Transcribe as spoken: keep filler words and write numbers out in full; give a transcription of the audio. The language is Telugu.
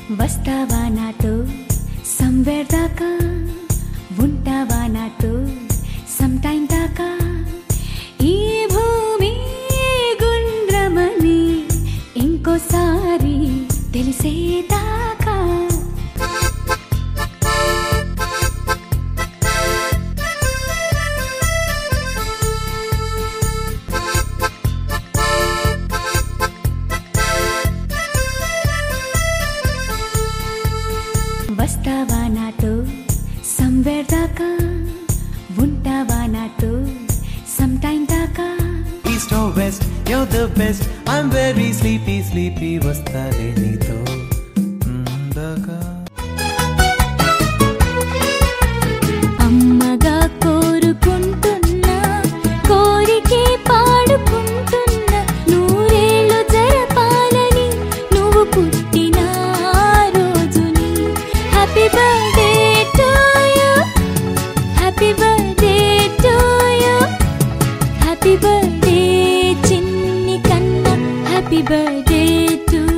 వస్తావా నాతో సంవేర్ దాకా, ఉంటావా నాతో సమ్ టైం దాకా, ఈ భూమి గుండ్రమని ఇంకోసారి తెలిసేదాకా. వస్తావా నాతో సంవేర్ దాకా, ఉంటావా నాతో సమ్ టైం దాకా. East or west, you're the best. I'm very sleepy, sleepy. వస్తాలే నీతో దాకా. అమ్మగా కోరుకుంటున్నా, కోరికే పాడుకుంటున్నా, నూరేళ్ళు జరపాలని నువ్వు పుట్టిన రోజుని. Happy birthday to you, happy birthday to you, happy birthday చిన్ని కన్నా, హ్యాపీ బర్త్డే టు